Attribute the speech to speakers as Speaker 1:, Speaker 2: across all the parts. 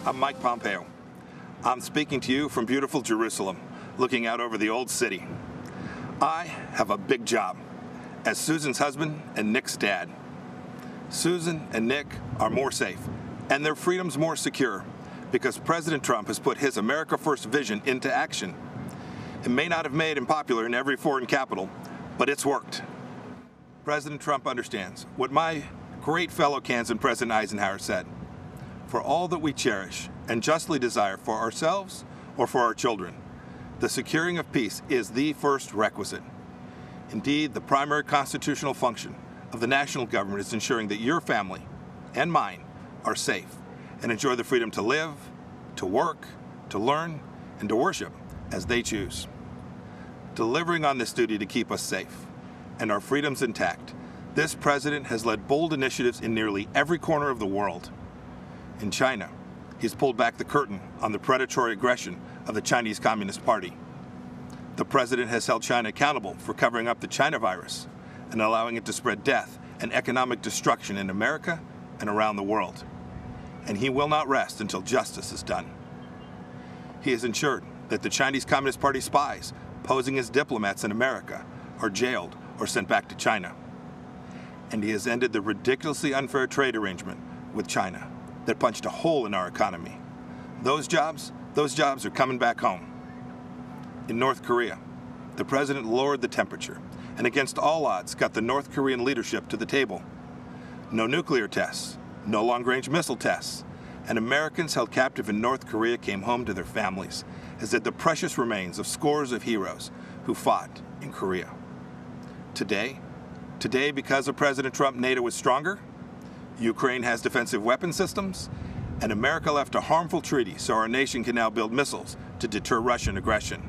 Speaker 1: I'm Mike Pompeo. I'm speaking to you from beautiful Jerusalem, looking out over the old city. I have a big job as Susan's husband and Nick's dad. Susan and Nick are more safe, and their freedom's more secure because President Trump has put his America First vision into action. It may not have made him popular in every foreign capital, but it's worked. President Trump understands what my great fellow Kansan President Eisenhower said. For all that we cherish and justly desire for ourselves or for our children, the securing of peace is the first requisite. Indeed, the primary constitutional function of the national government is ensuring that your family and mine are safe and enjoy the freedom to live, to work, to learn, and to worship as they choose. Delivering on this duty to keep us safe and our freedoms intact, this president has led bold initiatives in nearly every corner of the world. In China, he's pulled back the curtain on the predatory aggression of the Chinese Communist Party. The president has held China accountable for covering up the China virus and allowing it to spread death and economic destruction in America and around the world. And he will not rest until justice is done. He has ensured that the Chinese Communist Party spies posing as diplomats in America are jailed or sent back to China. And he has ended the ridiculously unfair trade arrangement with China that punched a hole in our economy. Those jobs are coming back home. In North Korea, the president lowered the temperature and against all odds got the North Korean leadership to the table. No nuclear tests, no long-range missile tests, and Americans held captive in North Korea came home to their families, as did the precious remains of scores of heroes who fought in Korea. Today, because of President Trump, NATO is stronger, Ukraine has defensive weapon systems, and America left a harmful treaty so our nation can now build missiles to deter Russian aggression.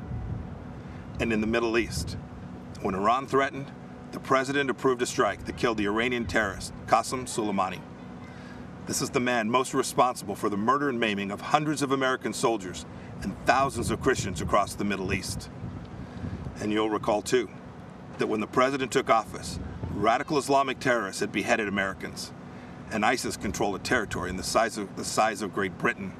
Speaker 1: And in the Middle East, when Iran threatened, the president approved a strike that killed the Iranian terrorist Qasem Soleimani. This is the man most responsible for the murder and maiming of hundreds of American soldiers and thousands of Christians across the Middle East. And you'll recall, too, that when the president took office, radical Islamic terrorists had beheaded Americans, and ISIS controlled a territory in the size of Great Britain.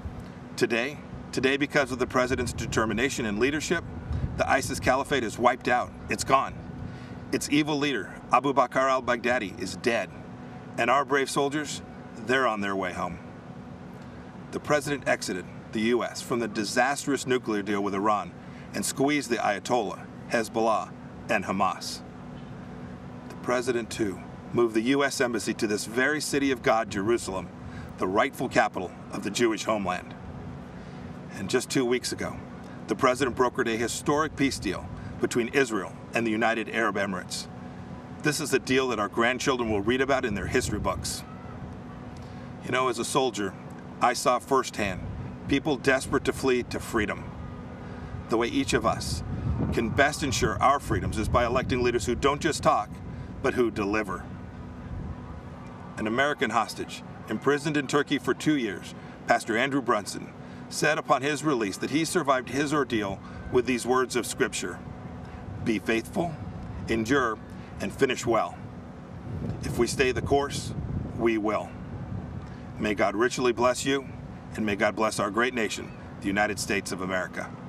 Speaker 1: Today, because of the president's determination and leadership, the ISIS caliphate is wiped out. It's gone. Its evil leader, Abu Bakr al-Baghdadi, is dead, and our brave soldiers, they're on their way home. The president exited the U.S. from the disastrous nuclear deal with Iran and squeezed the Ayatollah, Hezbollah, and Hamas. The president, too, moved the U.S. Embassy to this very city of God, Jerusalem, the rightful capital of the Jewish homeland. And just 2 weeks ago, the president brokered a historic peace deal between Israel and the United Arab Emirates. This is a deal that our grandchildren will read about in their history books. You know, as a soldier, I saw firsthand people desperate to flee to freedom. The way each of us can best ensure our freedoms is by electing leaders who don't just talk, but who deliver. An American hostage, imprisoned in Turkey for 2 years, Pastor Andrew Brunson, said upon his release that he survived his ordeal with these words of Scripture: "Be faithful, endure, and finish well. If we stay the course, we will." May God richly bless you, and may God bless our great nation, the United States of America.